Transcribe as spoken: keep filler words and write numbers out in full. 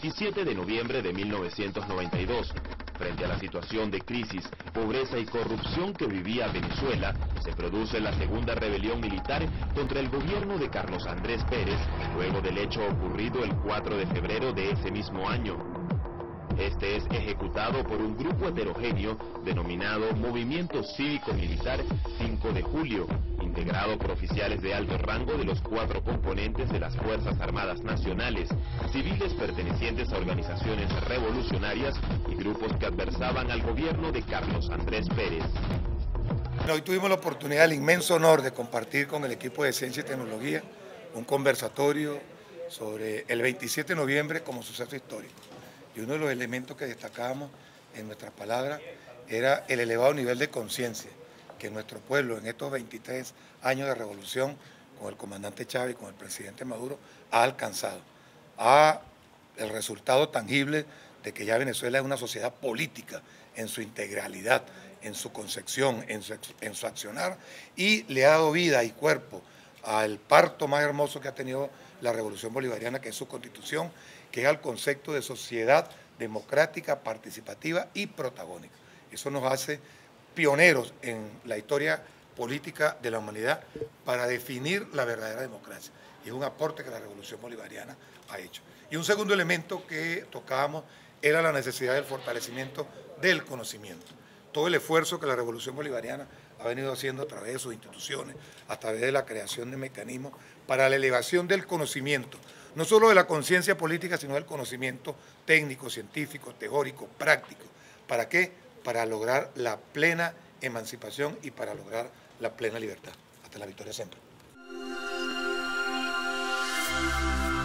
veintisiete de noviembre de mil novecientos noventa y dos. Frente a la situación de crisis, pobreza y corrupción que vivía Venezuela, se produce la segunda rebelión militar contra el gobierno de Carlos Andrés Pérez, luego del hecho ocurrido el cuatro de febrero de ese mismo año. Este es ejecutado por un grupo heterogéneo denominado Movimiento Cívico Militar cinco de julio, integrado por oficiales de alto rango de los cuatro componentes de las Fuerzas Armadas Nacionales, civiles pertenecientes a organizaciones revolucionarias y grupos que adversaban al gobierno de Carlos Andrés Pérez. Hoy tuvimos la oportunidad, el inmenso honor de compartir con el equipo de Ciencia y Tecnología un conversatorio sobre el veintisiete de noviembre como suceso histórico. Y uno de los elementos que destacábamos en nuestras palabras era el elevado nivel de conciencia que nuestro pueblo en estos veintitrés años de revolución, con el comandante Chávez y con el presidente Maduro, ha alcanzado. A el resultado tangible de que ya Venezuela es una sociedad política en su integralidad, en su concepción, en su, en su accionar, y le ha dado vida y cuerpo al parto más hermoso que ha tenido la Revolución Bolivariana, que es su constitución, que es al concepto de sociedad democrática, participativa y protagónica. Eso nos hace pioneros en la historia política de la humanidad para definir la verdadera democracia. Y es un aporte que la Revolución Bolivariana ha hecho. Y un segundo elemento que tocábamos era la necesidad del fortalecimiento del conocimiento. Todo el esfuerzo que la Revolución Bolivariana ha venido haciendo a través de sus instituciones, a través de la creación de mecanismos para la elevación del conocimiento, no solo de la conciencia política, sino del conocimiento técnico, científico, teórico, práctico. ¿Para qué? Para lograr la plena emancipación y para lograr la plena libertad. Hasta la victoria siempre.